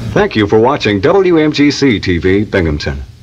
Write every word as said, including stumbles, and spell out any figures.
Thank you for watching W M G C T V Binghamton.